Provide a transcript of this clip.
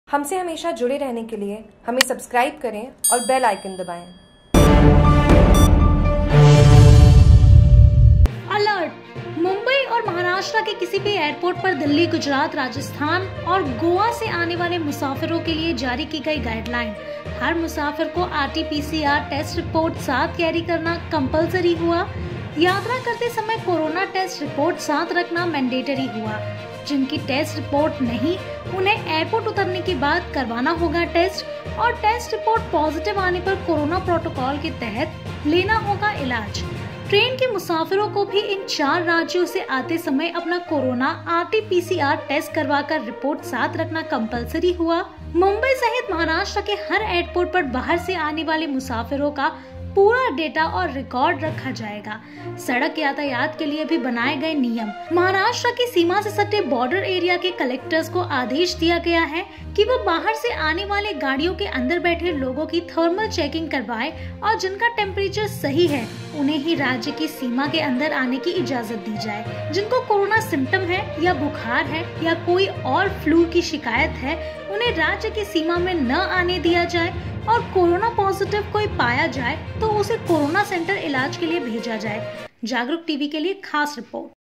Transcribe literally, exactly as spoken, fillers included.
हमसे हमेशा जुड़े रहने के लिए हमें सब्सक्राइब करें और बेल आइकन दबाएं। अलर्ट! मुंबई और महाराष्ट्र के किसी भी एयरपोर्ट पर दिल्ली, गुजरात, राजस्थान और गोवा से आने वाले मुसाफिरों के लिए जारी की गई गाइडलाइन। हर मुसाफिर को R T P C R test report साथ कैरी करना कंपलसरी हुआ। यात्रा करते समय कोरोना टेस्ट रिपोर्ट साथ रखना मैंडेटरी हुआ। जिनकी टेस्ट रिपोर्ट नहीं, उन्हें एयरपोर्ट उतरने के बाद करवाना होगा टेस्ट और टेस्ट रिपोर्ट पॉजिटिव आने पर कोरोना प्रोटोकॉल के तहत लेना होगा इलाज। ट्रेन के मुसाफिरों को भी इन चार राज्यों से आते समय अपना corona R T P C R test करवाकर रिपोर्ट साथ रखना कंपलसरी हुआ। मुंबई सहित महाराष्ट्र के हर एयरपोर्ट पर बाहर से आने वाले मुसाफिरों का पूरा डेटा और रिकॉर्ड रखा जाएगा। सड़क यातायात के लिए भी बनाए गए नियम। महाराष्ट्र की सीमा से सटे बॉर्डर एरिया के कलेक्टर्स को आदेश दिया गया है कि वो बाहर से आने वाले गाड़ियों के अंदर बैठे लोगों की थर्मल चेकिंग करवाएं और जिनका टेम्परेचर सही है उन्हें ही राज्य की सीमा के अंदर आने की इजाजत दी जाए। जिनको कोरोना सिम्टम है या बुखार है या कोई और फ्लू की शिकायत है उन्हें राज्य की सीमा में न आने दिया जाए और कोरोना पॉजिटिव कोई पाया जाए तो उसे कोरोना सेंटर इलाज के लिए भेजा जाए। जागरूक टीवी के लिए खास रिपोर्ट।